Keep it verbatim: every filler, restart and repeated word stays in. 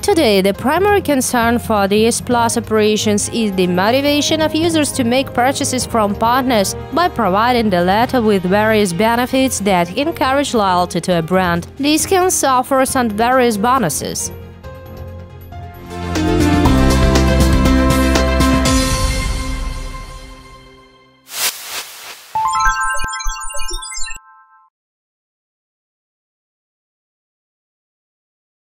Today, the primary concern for these Plus operations is the motivation of users to make purchases from partners by providing the latter with various benefits that encourage loyalty to a brand, discounts, offers, and various bonuses.